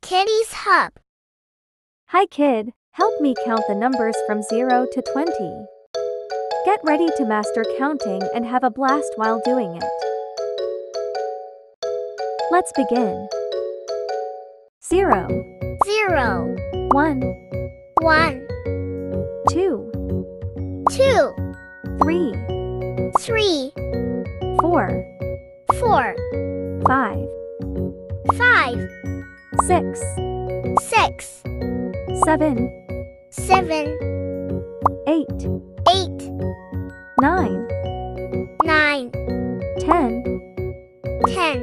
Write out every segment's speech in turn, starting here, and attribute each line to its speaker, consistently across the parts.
Speaker 1: Kitty's Hub.
Speaker 2: Hi kid, help me count the numbers from 0 to 20. Get ready to master counting and have a blast while doing it. Let's begin. 0,
Speaker 1: 0,
Speaker 2: 1,
Speaker 1: 1,
Speaker 2: 2,
Speaker 1: 2,
Speaker 2: 3,
Speaker 1: 3,
Speaker 2: 4,
Speaker 1: 4,
Speaker 2: 5,
Speaker 1: 5,
Speaker 2: 6,
Speaker 1: 6,
Speaker 2: 7,
Speaker 1: 7,
Speaker 2: 8,
Speaker 1: 8,
Speaker 2: 9,
Speaker 1: 9,
Speaker 2: 10,
Speaker 1: 10,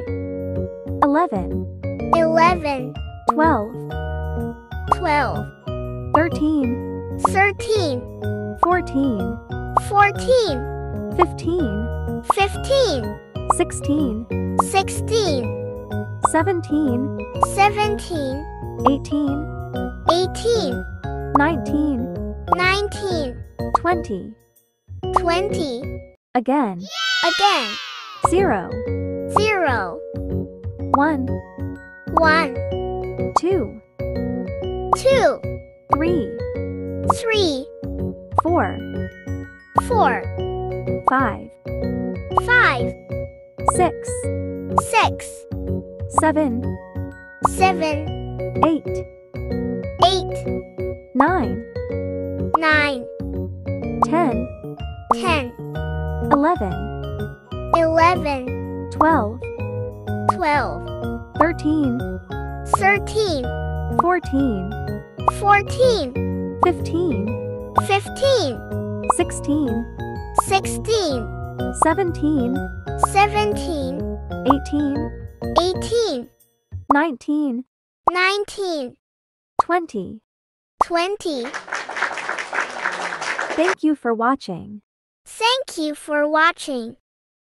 Speaker 2: 11,
Speaker 1: 11,
Speaker 2: 12,
Speaker 1: 12,
Speaker 2: 13,
Speaker 1: 13,
Speaker 2: 14,
Speaker 1: 14,
Speaker 2: 15,
Speaker 1: 15,
Speaker 2: 16,
Speaker 1: 16,
Speaker 2: 17,
Speaker 1: 17,
Speaker 2: 18,
Speaker 1: 18,
Speaker 2: 19,
Speaker 1: 19,
Speaker 2: 20.
Speaker 1: 20.
Speaker 2: Again.
Speaker 1: Again.
Speaker 2: 0,
Speaker 1: 0,
Speaker 2: 1,
Speaker 1: 1,
Speaker 2: 2,
Speaker 1: 2,
Speaker 2: 3,
Speaker 1: 3,
Speaker 2: 4,
Speaker 1: 4,
Speaker 2: 5,
Speaker 1: 5,
Speaker 2: 6,
Speaker 1: 6,
Speaker 2: 7,
Speaker 1: 7,
Speaker 2: 8,
Speaker 1: 8,
Speaker 2: 9,
Speaker 1: 9,
Speaker 2: 10,
Speaker 1: 10,
Speaker 2: 11,
Speaker 1: 11,
Speaker 2: 12,
Speaker 1: 12,
Speaker 2: 13,
Speaker 1: 13,
Speaker 2: 14,
Speaker 1: 14,
Speaker 2: 15,
Speaker 1: 15,
Speaker 2: 16,
Speaker 1: 16,
Speaker 2: 17,
Speaker 1: 17,
Speaker 2: 18,
Speaker 1: 18,
Speaker 2: 19,
Speaker 1: 19,
Speaker 2: 20.
Speaker 1: 20.
Speaker 2: Thank you for watching.
Speaker 1: Thank you for watching.